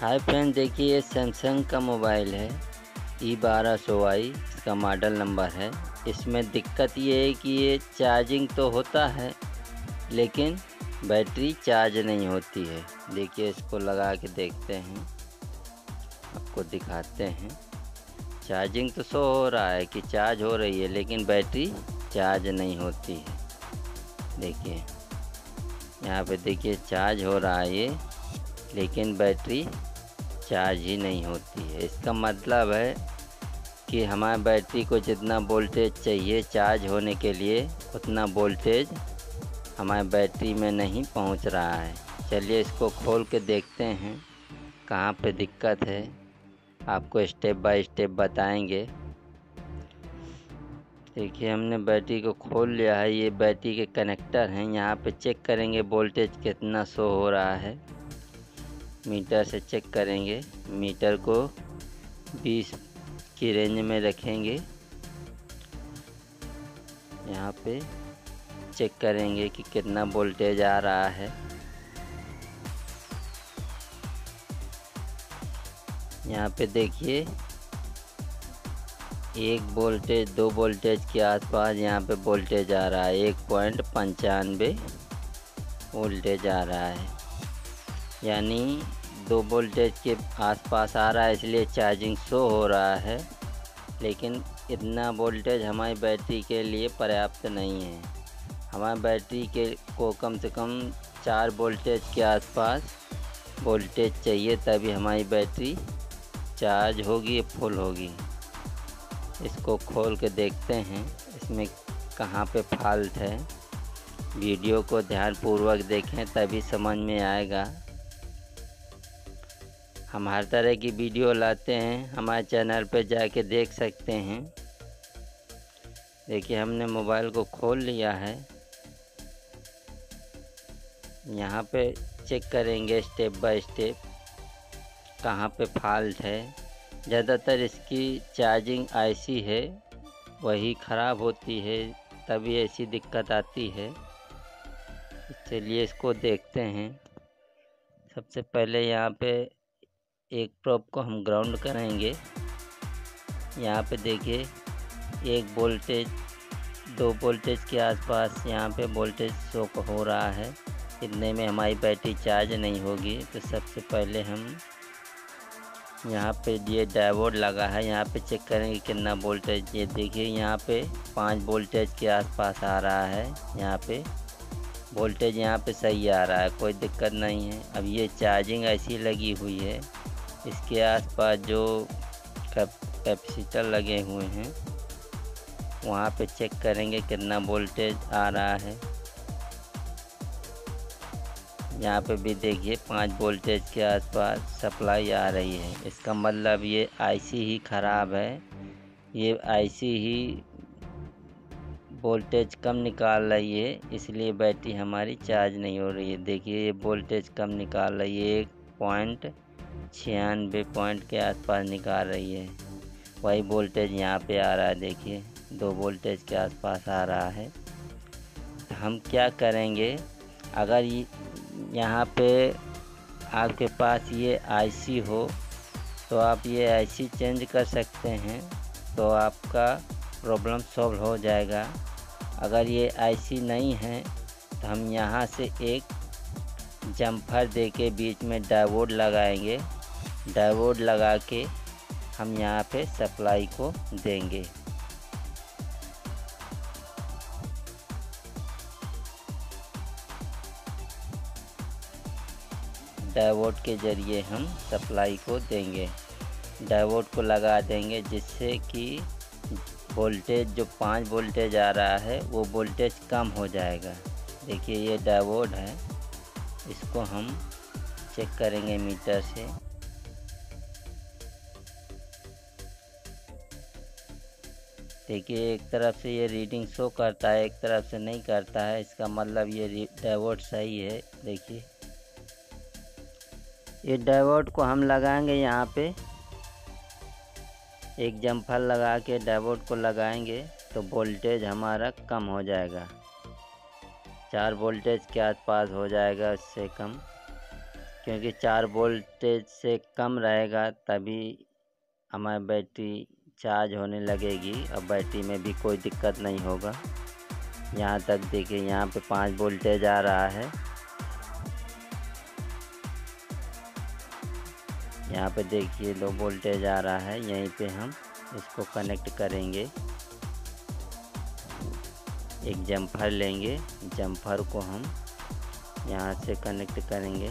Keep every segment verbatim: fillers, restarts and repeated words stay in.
Hi friend, देखिए ये Samsung का मोबाइल है ई बारह सौ आई, इसका मॉडल नंबर है। इसमें दिक्कत ये है कि ये चार्जिंग तो होता है लेकिन बैटरी चार्ज नहीं होती है। देखिए इसको लगा के देखते हैं, आपको दिखाते हैं। चार्जिंग तो शो हो रहा है कि चार्ज हो रही है लेकिन बैटरी चार्ज नहीं होती है। देखिए यहाँ पे देखिए चार्ज हो रहा है ये, लेकिन बैटरी चार्ज ही नहीं होती है। इसका मतलब है कि हमारे बैटरी को जितना वोल्टेज चाहिए चार्ज होने के लिए उतना वोल्टेज हमारे बैटरी में नहीं पहुंच रहा है। चलिए इसको खोल के देखते हैं कहाँ पे दिक्कत है, आपको स्टेप बाय स्टेप बताएंगे। देखिए हमने बैटरी को खोल लिया है, ये बैटरी के कनेक्टर हैं। यहाँ पे चेक करेंगे वोल्टेज कितना शो हो रहा है। मीटर से चेक करेंगे, मीटर को बीस की रेंज में रखेंगे। यहाँ पे चेक करेंगे कि कितना वोल्टेज आ रहा है। यहाँ पे देखिए एक वोल्टेज दो वोल्टेज के आसपास यहाँ पे वोल्टेज आ रहा है। एक पॉइंट पंचानवे वोल्टेज आ रहा है, यानी दो वोल्टेज के आसपास आ रहा है, इसलिए चार्जिंग शो हो रहा है। लेकिन इतना वोल्टेज हमारी बैटरी के लिए पर्याप्त नहीं है। हमारी बैटरी के को कम से कम चार वोल्टेज के आसपास वोल्टेज चाहिए, तभी हमारी बैटरी चार्ज होगी, फुल होगी। इसको खोल के देखते हैं इसमें कहाँ पे फॉल्ट है। वीडियो को ध्यानपूर्वक देखें तभी समझ में आएगा। हम हर तरह की वीडियो लाते हैं, हमारे चैनल पे जाके देख सकते हैं। देखिए हमने मोबाइल को खोल लिया है। यहाँ पे चेक करेंगे स्टेप बाय स्टेप कहाँ पे फॉल्ट है। ज़्यादातर इसकी चार्जिंग आईसी है, वही ख़राब होती है, तभी ऐसी दिक्कत आती है। चलिए इसको देखते हैं। सबसे पहले यहाँ पे एक प्रोब को हम ग्राउंड करेंगे। यहाँ पे देखिए एक वोल्टेज दो वोल्टेज के आसपास यहाँ पे वोल्टेज शो हो रहा है। इतने में हमारी बैटरी चार्ज नहीं होगी। तो सबसे पहले हम यहाँ पे ये डायोड लगा है, यहाँ पे चेक करेंगे कितना वोल्टेज। ये देखिए यहाँ पे पाँच वोल्टेज के आसपास आ रहा है। यहाँ पे वोल्टेज यहाँ पे सही आ रहा है, कोई दिक्कत नहीं है। अब ये चार्जिंग ऐसी लगी हुई है, इसके आसपास जो कैपेसिटर लगे हुए हैं वहाँ पे चेक करेंगे कितना वोल्टेज आ रहा है। यहाँ पे भी देखिए पाँच वोल्टेज के आसपास सप्लाई आ रही है। इसका मतलब ये आईसी ही ख़राब है, ये आईसी ही वोल्टेज कम निकाल रही है, इसलिए बैटरी हमारी चार्ज नहीं हो रही है। देखिए ये वोल्टेज कम निकाल रही है, एक पॉइंट छियानवे पॉइंट के आसपास निकाल रही है। वही वोल्टेज यहाँ पे आ रहा है, देखिए दो वोल्टेज के आसपास आ रहा है। हम क्या करेंगे, अगर यहाँ पे आपके पास ये आईसी हो तो आप ये आईसी चेंज कर सकते हैं, तो आपका प्रॉब्लम सॉल्व हो जाएगा। अगर ये आईसी नहीं है तो हम यहाँ से एक जम्फर दे के बीच में डायोड लगाएंगे। डायोड लगा के हम यहाँ पे सप्लाई को देंगे। डायोड के ज़रिए हम सप्लाई को देंगे, डायोड को लगा देंगे, जिससे कि वोल्टेज जो पाँच वोल्टेज आ रहा है वो वोल्टेज कम हो जाएगा। देखिए ये डायोड है, इसको हम चेक करेंगे मीटर से। देखिए एक तरफ से ये रीडिंग शो करता है, एक तरफ से नहीं करता है, इसका मतलब ये डायोड सही है। देखिए ये डायोड को हम लगाएंगे, यहाँ पे एक जम्फर लगा के डायोड को लगाएंगे तो वोल्टेज हमारा कम हो जाएगा, चार वोल्टेज के आसपास हो जाएगा, उससे कम। क्योंकि चार वोल्टेज से कम रहेगा तभी हमारी बैटरी चार्ज होने लगेगी और बैटरी में भी कोई दिक्कत नहीं होगा। यहाँ तक देखिए, यहाँ पे पाँच वोल्टेज आ रहा है, यहाँ पे देखिए दो वोल्टेज आ रहा है। यहीं पे हम इसको कनेक्ट करेंगे। एक जम्फर लेंगे, जम्फर को हम यहाँ से कनेक्ट करेंगे।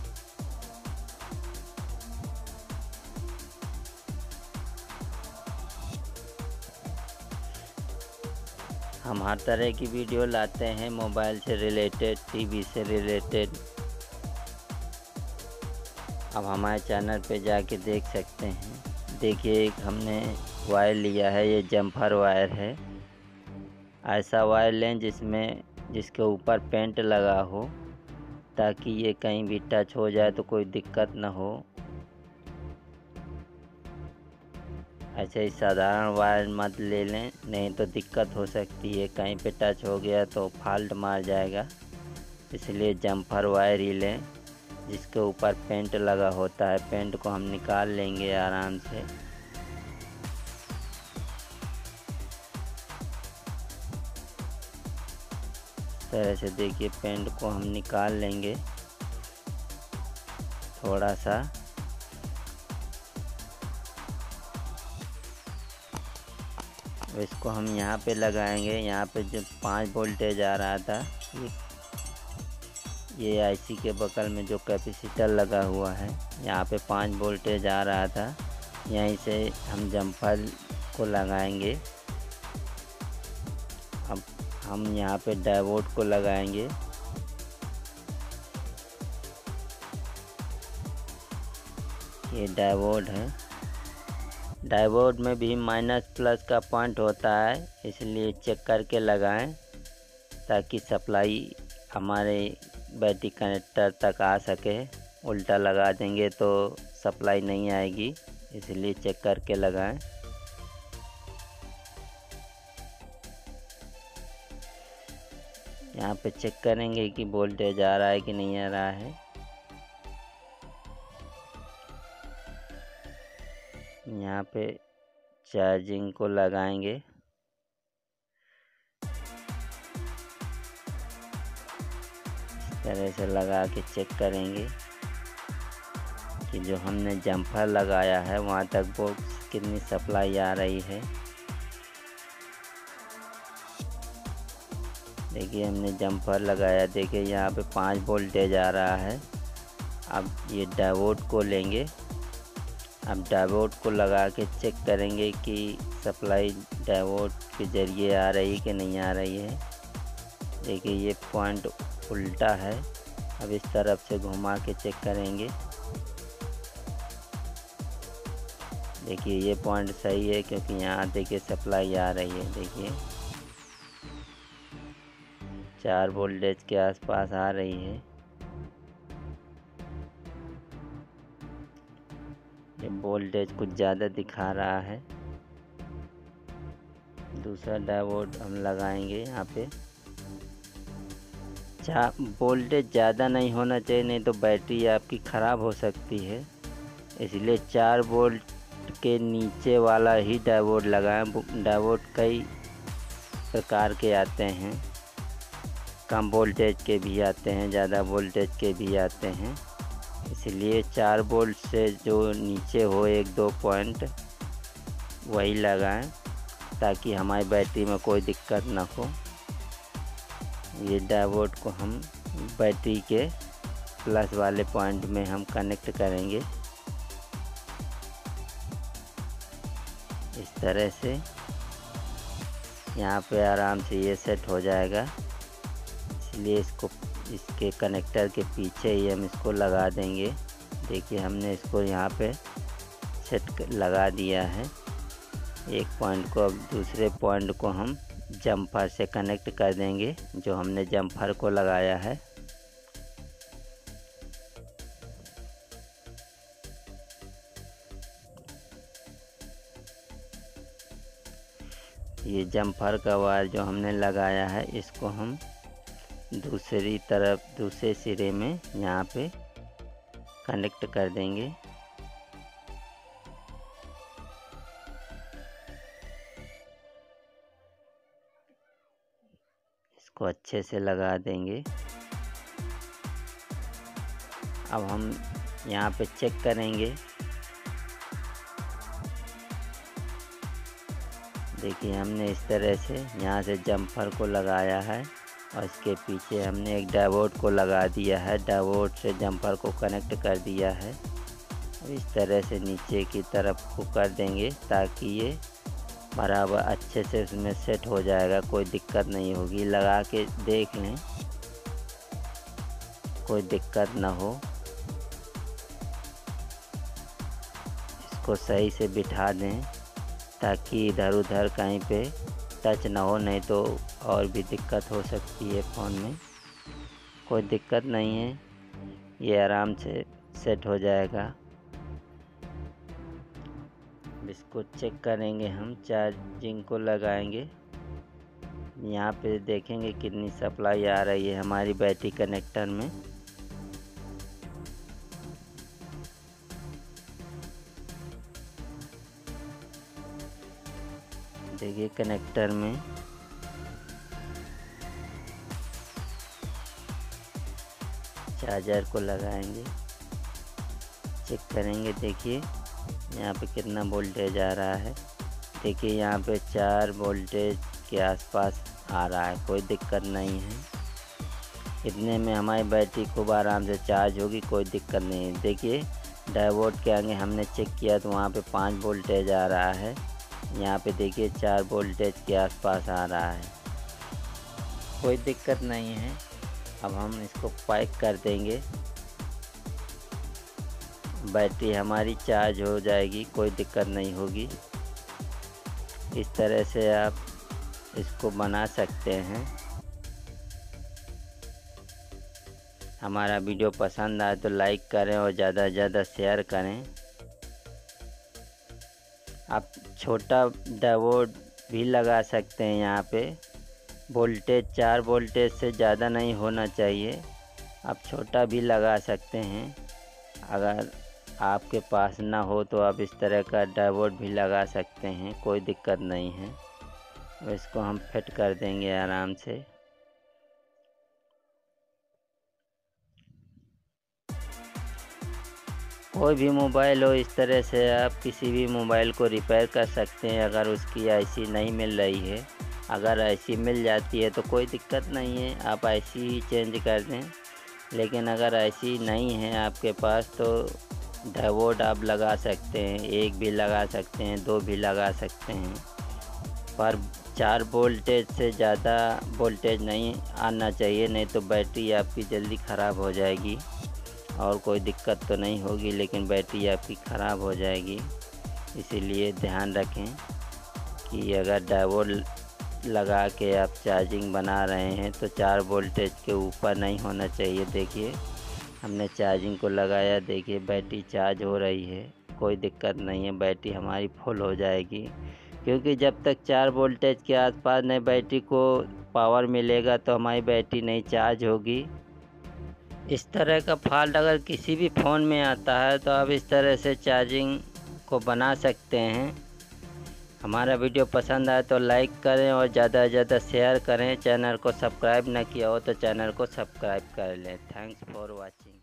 हम हर तरह की वीडियो लाते हैं, मोबाइल से रिलेटेड, टीवी से रिलेटेड। अब हमारे चैनल पे जाके देख सकते हैं। देखिए, एक हमने वायर लिया है, ये जम्फर वायर है। ऐसा वायर लें जिसमें जिसके ऊपर पेंट लगा हो, ताकि ये कहीं भी टच हो जाए तो कोई दिक्कत ना हो। ऐसे ही साधारण वायर मत ले लें, नहीं तो दिक्कत हो सकती है। कहीं पे टच हो गया तो फॉल्ट मार जाएगा। इसलिए जम्फर वायर ही लें जिसके ऊपर पेंट लगा होता है। पेंट को हम निकाल लेंगे आराम से। इस तरह से देखिए, पेंट को हम निकाल लेंगे थोड़ा सा। इसको हम यहाँ पे लगाएंगे। यहाँ पे जो पाँच वोल्टेज आ रहा था, ये ये आईसी के बगल में जो कैपेसिटर लगा हुआ है, यहाँ पे पाँच वोल्टेज आ रहा था। यहीं से हम जम्फर को लगाएंगे। अब हम यहाँ पे डायोड को लगाएंगे। ये डायोड है। डायोड में भी माइनस प्लस का पॉइंट होता है, इसलिए चेक करके लगाएं ताकि सप्लाई हमारे बैटरी कनेक्टर तक आ सके। उल्टा लगा देंगे तो सप्लाई नहीं आएगी, इसलिए चेक करके लगाएं। यहाँ पे चेक करेंगे कि वोल्टेज आ रहा है कि नहीं आ रहा है। यहाँ पे चार्जिंग को लगाएंगे। इस तरह से लगा के चेक करेंगे कि जो हमने जम्फर लगाया है वहाँ तक वो कितनी सप्लाई आ रही है। देखिए, हमने जम्फर लगाया। देखिए, यहाँ पे पाँच वोल्टेज आ रहा है। अब ये डायोड को लेंगे। अब डायोड को लगा के चेक करेंगे कि सप्लाई डायोड के ज़रिए आ रही कि नहीं आ रही है। देखिए, ये पॉइंट उल्टा है। अब इस तरफ से घुमा के चेक करेंगे। देखिए, ये पॉइंट सही है क्योंकि यहाँ देखिए सप्लाई आ रही है। देखिए, चार वोल्टेज के आसपास आ रही है। ये वोल्टेज कुछ ज़्यादा दिखा रहा है। दूसरा डायोड हम लगाएंगे यहाँ पे। चार वोल्टेज ज़्यादा नहीं होना चाहिए, नहीं तो बैटरी आपकी ख़राब हो सकती है। इसलिए चार वोल्ट के नीचे वाला ही डायोड लगाएं। डायोड कई प्रकार के आते हैं, कम वोल्टेज के भी आते हैं, ज़्यादा वोल्टेज के भी आते हैं। इसलिए चार वोल्ट से जो नीचे हो एक दो पॉइंट वही लगाएं ताकि हमारी बैटरी में कोई दिक्कत ना हो। ये डायोड को हम बैटरी के प्लस वाले पॉइंट में हम कनेक्ट करेंगे। इस तरह से यहाँ पे आराम से ये सेट हो जाएगा। इसलिए इसको इसके कनेक्टर के पीछे ही हम इसको लगा देंगे। देखिए, हमने इसको यहाँ पे सेट लगा दिया है एक पॉइंट को। अब दूसरे पॉइंट को हम जम्फर से कनेक्ट कर देंगे, जो हमने जम्फर को लगाया है। ये जम्फर का वायर जो हमने लगाया है, इसको हम दूसरी तरफ दूसरे सिरे में यहाँ पे कनेक्ट कर देंगे। इसको अच्छे से लगा देंगे। अब हम यहाँ पे चेक करेंगे। देखिए हमने इस तरह से यहाँ से जम्पर को लगाया है और इसके पीछे हमने एक डायोड को लगा दिया है। डायोड से जम्पर को कनेक्ट कर दिया है। अब इस तरह से नीचे की तरफ को कर देंगे ताकि ये बराबर अच्छे से उसमें सेट हो जाएगा, कोई दिक्कत नहीं होगी। लगा के देख लें, कोई दिक्कत ना हो। इसको सही से बिठा दें ताकि इधर उधर कहीं पे टच ना हो, नहीं तो और भी दिक्कत हो सकती है फ़ोन में। कोई दिक्कत नहीं है, ये आराम से सेट हो जाएगा। इसको चेक करेंगे, हम चार्जिंग को लगाएंगे। यहाँ पे देखेंगे कितनी सप्लाई आ रही है हमारी बैटरी कनेक्टर में। देखिए कनेक्टर में चार्जर को लगाएंगे, चेक करेंगे। देखिए यहाँ पे कितना वोल्टेज आ रहा है। देखिए यहाँ पे चार वोल्टेज के आसपास आ रहा है, कोई दिक्कत नहीं है। इतने में हमारी बैटरी खूब आराम से चार्ज होगी, कोई दिक्कत नहीं है। देखिए डायोड के आगे हमने चेक किया तो वहाँ पे पाँच वोल्टेज आ रहा है। यहाँ पे देखिए चार वोल्टेज के आसपास आ रहा है, कोई दिक्कत नहीं है। अब हम इसको पैक कर देंगे, बैटरी हमारी चार्ज हो जाएगी, कोई दिक्कत नहीं होगी। इस तरह से आप इसको बना सकते हैं। हमारा वीडियो पसंद आए तो लाइक करें और ज़्यादा से ज़्यादा शेयर करें। आप छोटा डायोड भी लगा सकते हैं। यहाँ पे वोल्टेज चार वोल्टेज से ज़्यादा नहीं होना चाहिए, आप छोटा भी लगा सकते हैं। अगर आपके पास ना हो तो आप इस तरह का डायोड भी लगा सकते हैं, कोई दिक्कत नहीं है। और इसको हम फिट कर देंगे आराम से। कोई भी मोबाइल हो, इस तरह से आप किसी भी मोबाइल को रिपेयर कर सकते हैं। अगर उसकी आईसी नहीं मिल रही है, अगर आईसी मिल जाती है तो कोई दिक्कत नहीं है, आप आईसी ही चेंज कर दें। लेकिन अगर आईसी नहीं है आपके पास तो डायोड आप लगा सकते हैं, एक भी लगा सकते हैं, दो भी लगा सकते हैं, पर चार वोल्टेज से ज़्यादा वोल्टेज नहीं आना चाहिए, नहीं तो बैटरी आपकी जल्दी ख़राब हो जाएगी। और कोई दिक्कत तो नहीं होगी, लेकिन बैटरी आपकी ख़राब हो जाएगी। इसीलिए ध्यान रखें कि अगर डायोड लगा के आप चार्जिंग बना रहे हैं तो चार वोल्टेज के ऊपर नहीं होना चाहिए। देखिए हमने चार्जिंग को लगाया, देखिए बैटरी चार्ज हो रही है, कोई दिक्कत नहीं है, बैटरी हमारी फुल हो जाएगी। क्योंकि जब तक चार वोल्टेज के आसपास नहीं बैटरी को पावर मिलेगा तो हमारी बैटरी नहीं चार्ज होगी। इस तरह का फॉल्ट अगर किसी भी फ़ोन में आता है तो आप इस तरह से चार्जिंग को बना सकते हैं। हमारा वीडियो पसंद आए तो लाइक करें और ज़्यादा से ज़्यादा शेयर करें। चैनल को सब्सक्राइब ना किया हो तो चैनल को सब्सक्राइब कर लें। Thanks for watching.